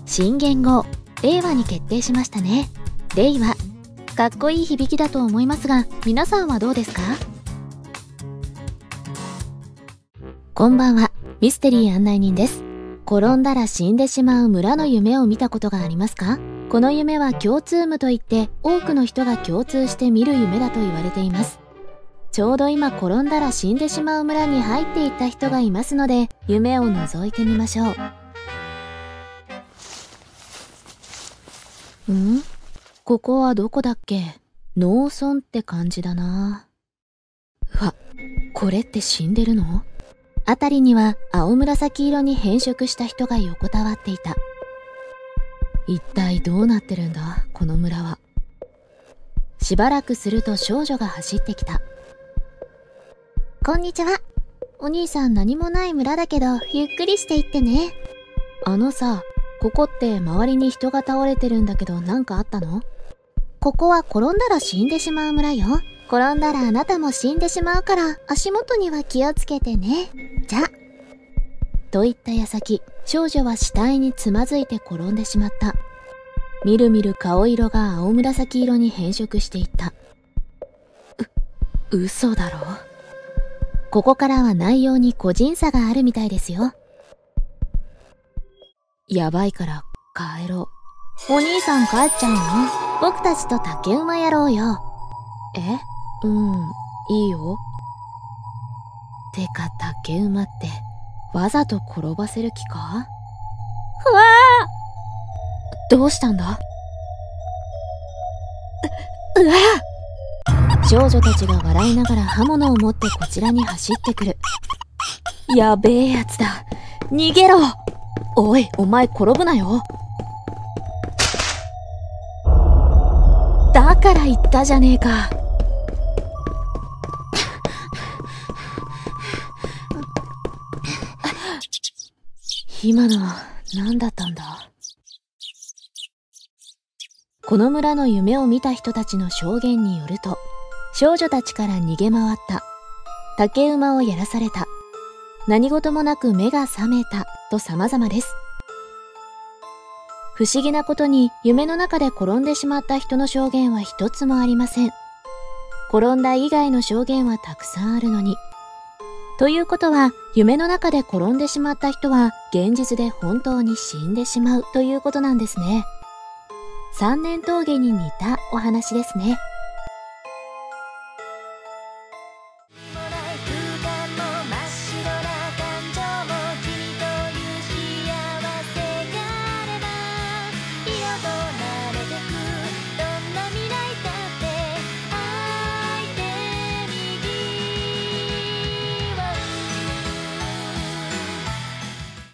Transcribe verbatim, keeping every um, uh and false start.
新元号、令和に決定しましたね。令和。かっこいい響きだと思いますが、皆さんはどうですか？こんばんは、ミステリー案内人です。転んだら死んでしまう村の夢を見たことがありますか？この夢は共通夢といって、多くの人が共通して見る夢だと言われています。ちょうど今転んだら死んでしまう村に入っていった人がいますので、夢を覗いてみましょう。ん？ここはどこだっけ？農村って感じだな。うわ、これって死んでるの？あたりには青紫色に変色した人が横たわっていた。一体どうなってるんだ、この村は。しばらくすると少女が走ってきた。こんにちは。お兄さん、何もない村だけど、ゆっくりしていってね。あのさ、ここって周りに人が倒れてるんだけど、なんかあったの？ここは転んだら死んでしまう村よ。転んだらあなたも死んでしまうから、足元には気をつけてね。じゃ。と言った矢先、少女は死体につまずいて転んでしまった。みるみる顔色が青紫色に変色していった。う、嘘だろ？ここからは内容に個人差があるみたいですよ。やばいから帰ろう。お兄さん帰っちゃうの？僕たちと竹馬やろうよ。え？うん、いいよ。てか竹馬ってわざと転ばせる気か？うわー！どうしたんだ？う、うわー！少女たちが笑いながら刃物を持ってこちらに走ってくる。やべえやつだ。逃げろ！おい、お前転ぶなよ。だから言ったじゃねえか。今のは何だったんだ？この村の夢を見た人たちの証言によると、少女たちから逃げ回った、竹馬をやらされた、何事もなく目が覚めたと様々です。不思議なことに夢の中で転んでしまった人の証言は一つもありません。転んだ以外の証言はたくさんあるのに。ということは、夢の中で転んでしまった人は現実で本当に死んでしまうということなんですね。三年峠に似たお話ですね。